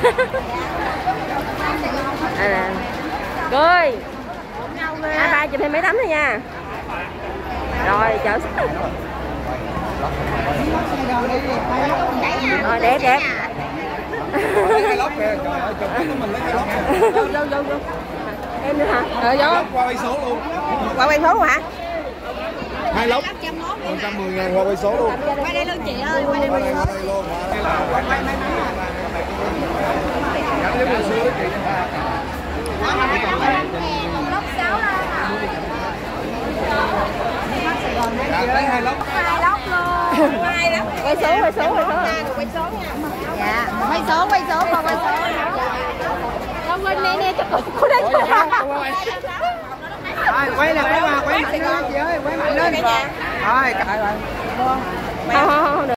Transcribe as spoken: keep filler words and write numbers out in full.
Đây nè. Cười. Hai ba chụp thêm mấy tấm thôi nha. Rồi chở. Rồi đẹp đẹp. Vô vô vô vô. Em nữa hả? Rồi vô. Qua quay số luôn. Qua quay số luôn hả? Hai lốc. một trăm mười ngàn qua quay số luôn. Qua đây luôn chị ơi, qua đây luôn. Quay quay mấy Lốc sáu đó. lấy hai lốc. Hai lốc luôn. Hai lốc. Quay số quay số quay số. Quay số nha. Dạ, quay số quay số con quay số. Con quên nè nè cho cô đây. Rồi quay là quay vào quay mạnh lên chị ơi, quay mạnh lên. Rồi, cài lại.